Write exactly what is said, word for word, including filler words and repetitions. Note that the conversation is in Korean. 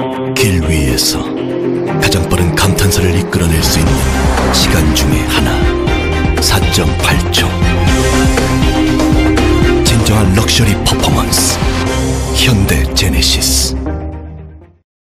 길 위에서 가장 빠른 감탄사를 이끌어낼 수 있는 시간 중에 하나, 사 점 팔 초. 진정한 럭셔리 퍼포먼스, 현대 제네시스.